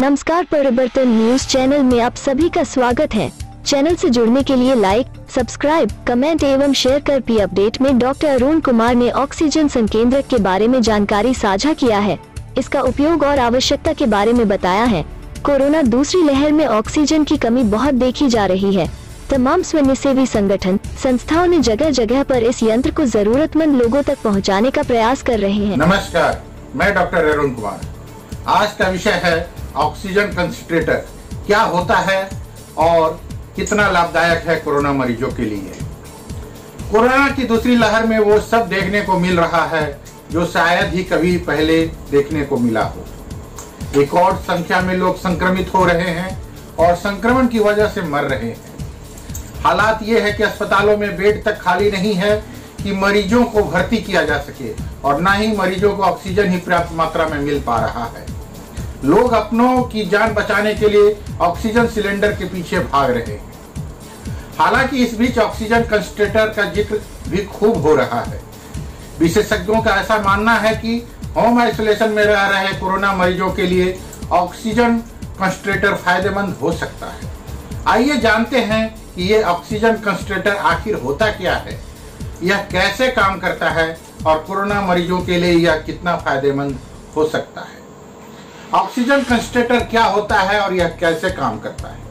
नमस्कार, परिवर्तन news channel में आप सभी का स्वागत है। चैनल से जुड़ने के लिए लाइक, सब्सक्राइब, कमेंट एवं शेयर कर पी अपडेट में डॉक्टर अरुण कुमार ने ऑक्सीजन संकेंद्रक के बारे में जानकारी साझा किया है। इसका उपयोग और आवश्यकता के बारे में बताया है। कोरोना दूसरी लहर में ऑक्सीजन की कमी बहुत देखी जा रही है। तमाम स्वयंसेवी संगठन, संस्थाओं ने जगह जगह पर इस यंत्र को जरूरतमंद लोगों तक पहुंचाने का प्रयास कर रहे हैं। नमस्कार, मैं डॉक्टर अरुण कुमार। आज का विषय है ऑक्सीजन कंसंट्रेटर क्या होता है और कितना लाभदायक है कोरोना मरीजों के लिए। कोरोना की दूसरी लहर में वो सब देखने को मिल रहा है जो शायद ही कभी पहले देखने को मिला हो। रिकॉर्ड संख्या में लोग संक्रमित हो रहे हैं और संक्रमण की वजह से मर रहे हैं। हालात ये है कि अस्पतालों में बेड तक खाली नहीं है कि मरीजों को भर्ती किया जा सके और न ही मरीजों को ऑक्सीजन ही पर्याप्त मात्रा में मिल पा रहा है। लोग अपनों की जान बचाने के लिए ऑक्सीजन सिलेंडर के पीछे भाग रहे हैं। हालांकि इस बीच ऑक्सीजन कंसंट्रेटर का जिक्र भी खूब हो रहा है। विशेषज्ञों का ऐसा मानना है कि होम आइसोलेशन में रह रहे कोरोना मरीजों के लिए ऑक्सीजन कंसंट्रेटर फायदेमंद हो सकता है। आइए जानते हैं कि ये ऑक्सीजन कंसंट्रेटर आखिर होता क्या है, यह कैसे काम करता है और कोरोना मरीजों के लिए यह कितना फायदेमंद हो सकता है। ऑक्सीजन कंसंट्रेटर क्या होता है और यह कैसे काम करता है।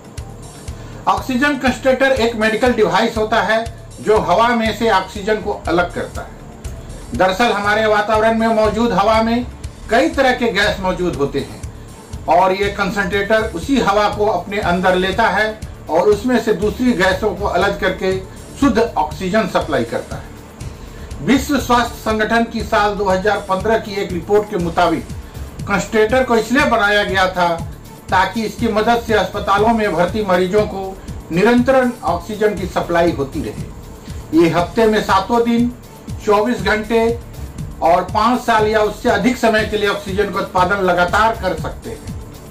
ऑक्सीजन कंसंट्रेटर एक मेडिकल डिवाइस होता है जो हवा में से ऑक्सीजन को अलग करता है। दरअसल हमारे वातावरण में मौजूद हवा में कई तरह के गैस मौजूद होते हैं और ये कंसंट्रेटर उसी हवा को अपने अंदर लेता है और उसमें से दूसरी गैसों को अलग करके शुद्ध ऑक्सीजन सप्लाई करता है। विश्व स्वास्थ्य संगठन की साल 2015 की एक रिपोर्ट के मुताबिक कंसंट्रेटर को इसलिए बनाया गया था ताकि इसकी मदद से अस्पतालों में भर्ती मरीजों को निरंतर ऑक्सीजन की सप्लाई होती रहे। ये हफ्ते में 7 दिन, 24 घंटे और 5 साल या उससे अधिक समय के लिए ऑक्सीजन का उत्पादन लगातार कर सकते हैं।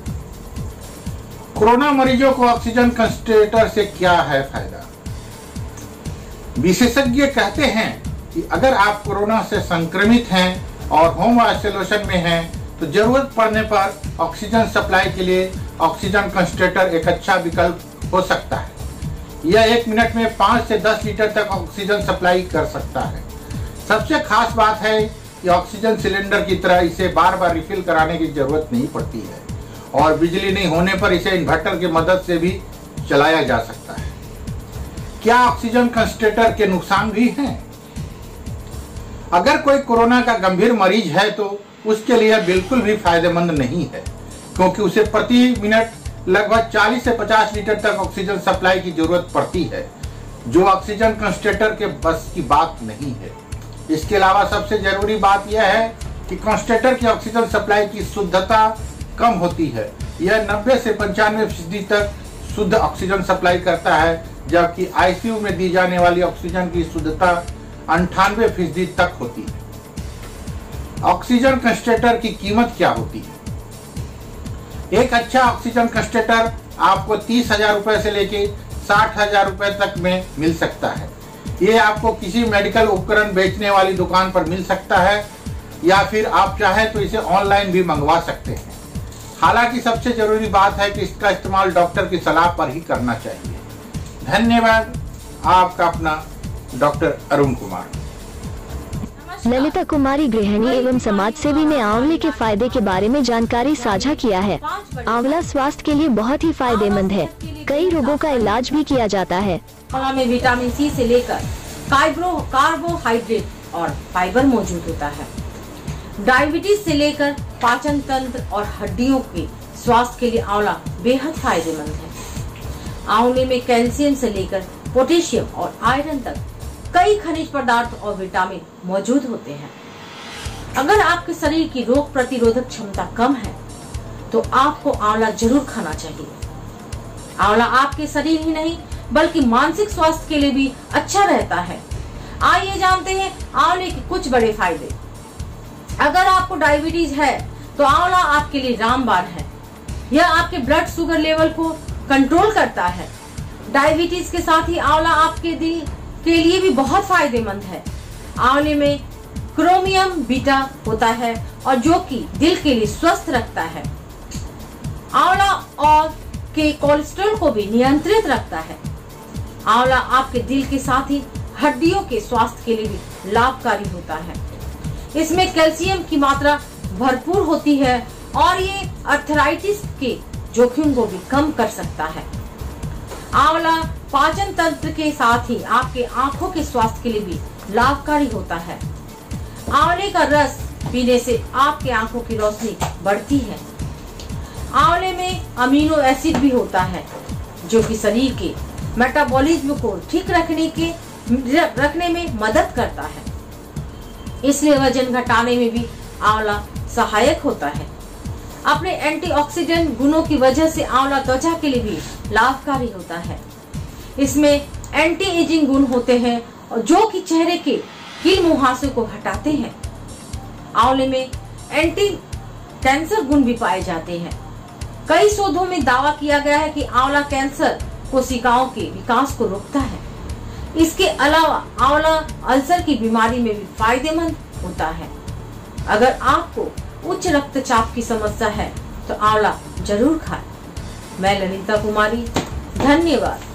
कोरोना मरीजों को ऑक्सीजन कंसंट्रेटर से क्या है फायदा। विशेषज्ञ कहते हैं कि अगर आप कोरोना से संक्रमित हैं और होम आइसोलेशन में हैं तो जरूरत पड़ने पर ऑक्सीजन सप्लाई के लिए ऑक्सीजन कंसंट्रेटर एक अच्छा विकल्प हो सकता है। यह 1 मिनट में 5 से 10 लीटर तक ऑक्सीजन सप्लाई कर सकता है। सबसे खास बात है कि ऑक्सीजन सिलेंडर की तरह इसे बार बार रिफिल कराने की जरूरत नहीं पड़ती है और बिजली नहीं होने पर इसे इन्वर्टर की मदद से भी चलाया जा सकता है। क्या ऑक्सीजन कंसंट्रेटर के नुकसान भी हैं? अगर कोई कोरोना का गंभीर मरीज है तो उसके लिए बिल्कुल भी फायदेमंद नहीं है, क्योंकि उसे प्रति मिनट लगभग 40 से 50 लीटर तक ऑक्सीजन सप्लाई की जरूरत पड़ती है, जो ऑक्सीजन कंसंट्रेटर के बस की बात नहीं है। इसके अलावा सबसे जरूरी बात यह है कि कंसंट्रेटर की ऑक्सीजन सप्लाई की शुद्धता कम होती है। यह 90 से 95% तक शुद्ध ऑक्सीजन सप्लाई करता है, जबकि आईसीयू में दी जाने वाली ऑक्सीजन की शुद्धता 98% तक होती है। ऑक्सीजन कंसंट्रेटर की कीमत क्या होती है? एक अच्छा ऑक्सीजन कंसंट्रेटर आपको 30,000 रुपए से लेके 60,000 रुपए तक में मिल सकता है। ये आपको किसी मेडिकल उपकरण बेचने वाली दुकान पर मिल सकता है या फिर आप चाहें तो इसे ऑनलाइन भी मंगवा सकते हैं। हालांकि सबसे जरूरी बात है कि इसका इस्तेमाल डॉक्टर की सलाह पर ही करना चाहिए। धन्यवाद। आपका अपना डॉक्टर अरुण कुमार। ललिता कुमारी गृहिणी एवं समाज सेवी ने आंवले के फायदे के बारे में जानकारी साझा किया है। आंवला स्वास्थ्य के लिए बहुत ही फायदेमंद है। कई रोगों का इलाज भी किया जाता है। आंवला में विटामिन सी से लेकर कार्बोहाइड्रेट और फाइबर मौजूद होता है। डायबिटीज से लेकर पाचन तंत्र और हड्डियों के स्वास्थ्य के लिए आंवला बेहद फायदेमंद है। आंवले में कैल्शियम से लेकर पोटेशियम और आयरन तक कई खनिज पदार्थ और विटामिन मौजूद होते हैं। अगर आपके शरीर की रोग प्रतिरोधक क्षमता कम है तो आपको आंवला जरूर खाना चाहिए। आंवला आपके शरीर ही नहीं बल्कि मानसिक स्वास्थ्य के लिए भी अच्छा रहता है। आइए जानते हैं आंवले के कुछ बड़े फायदे। अगर आपको डायबिटीज है तो आंवला आपके लिए रामबाण है। यह आपके ब्लड शुगर लेवल को कंट्रोल करता है। डायबिटीज के साथ ही आंवला आपके दिल के लिए भी बहुत फायदेमंद है। आंवले में क्रोमियम बीटा होता है और जो कि दिल के लिए स्वस्थ रखता है। आंवला और के कोलेस्ट्रॉल को भी नियंत्रित रखता है। आंवला आपके दिल के साथ ही हड्डियों के स्वास्थ्य के लिए भी लाभकारी होता है। इसमें कैल्शियम की मात्रा भरपूर होती है और ये अर्थराइटिस के जोखिम को भी कम कर सकता है। आंवला पाचन तंत्र के साथ ही आपके आंखों के स्वास्थ्य के लिए भी लाभकारी होता है। आंवले का रस पीने से आपके आंखों की रोशनी बढ़ती है। आंवले में अमीनो एसिड भी होता है जो कि शरीर के मेटाबॉलिज्म को ठीक रखने में मदद करता है। इसलिए वजन घटाने में भी आंवला सहायक होता है। अपने एंटीऑक्सीडेंट गुणों की वजह से आंवला त्वचा के लिए भी लाभकारी होता है। इसमें एंटी एजिंग गुण होते हैं और जो कि चेहरे के कील मुहासे को हटाते हैं। आंवले में एंटी कैंसर गुण भी पाए जाते हैं। कई शोधों में दावा किया गया है कि आंवला कैंसर कोशिकाओं के विकास को रोकता है। इसके अलावा आंवला अल्सर की बीमारी में भी फायदेमंद होता है। अगर आपको उच्च रक्तचाप की समस्या है तो आंवला जरूर खाएं। मैं ललिता कुमारी, धन्यवाद।